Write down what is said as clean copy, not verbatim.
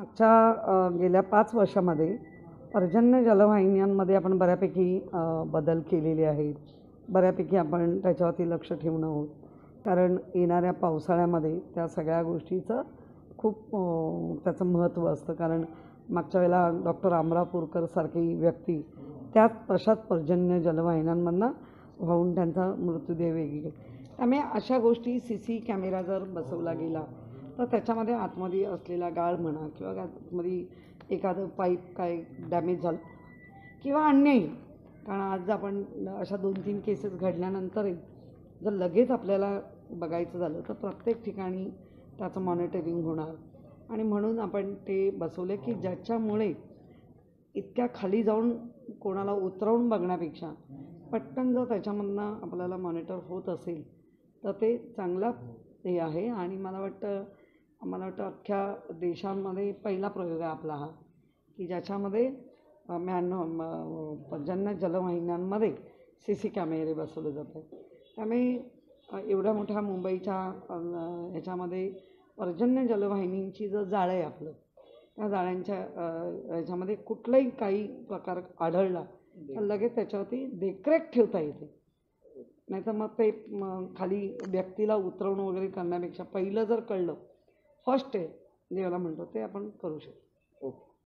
मागच्या गेल्या 5 वर्षामध्ये पर्जन्य जलवाहिन्यांमध्ये आपण बऱ्यापैकी बदल केलेले आहेत. बऱ्यापैकी आपण त्याच्यावरती लक्ष ठेवून आहोत. कारण येणाऱ्या पावसाळ्यामध्ये त्या सगळ्या गोष्टीचं खूप त्याचं महत्त्व असतं. कारण मागच्या वेळेला डॉक्टर अमरापूरकर सारखी व्यक्ती त्याच तशाच पर्जन्य जलवाहिन्यांमधनं वाहून त्यांचा मृत्यूदेह वेगळी. त्यामुळे अशा गोष्टी CC कॅमेरा जर बसवला गेला तर त्याच्यामध्ये आतमध्ये असलेला गाळ म्हणा किंवा आतमध्ये एखादं पाईप काय डॅमेज झालं किंवा अन्यही, कारण आज आपण अशा 2-3 केसेस घडल्यानंतरही जर लगेच आपल्याला बघायचं झालं तर प्रत्येक ठिकाणी त्याचं मॉनिटरिंग होणार. आणि म्हणून आपण ते बसवले की ज्याच्यामुळे इतक्या खाली जाऊन कोणाला उतरवून बघण्यापेक्षा पटकन जर त्याच्यामधनं आपल्याला मॉनिटर होत असेल तर ते चांगला हे आहे. आणि मला वाटतं अख्ख्या देशामध्ये पहिला प्रयोग आहे आपला हा, की ज्याच्यामध्ये पर्जन्य जलवाहिन्यांमध्ये CC कॅमेरे बसवले जातात. त्यामुळे एवढ्या मोठ्या मुंबईच्या ह्याच्यामध्ये पर्जन्य जलवाहिनींची जर जाळं आहे आपलं, त्या जाळ्यांच्या ह्याच्यामध्ये कुठलाही काही प्रकार आढळला तर लगेच त्याच्यावरती देखरेख ठेवता येते. नाहीतर मग ते खाली व्यक्तीला उतरवणं वगैरे करण्यापेक्षा पहिलं जर कळलं, फर्स्ट आहे देवाला म्हणतो, ते आपण करू शकतो. ओके.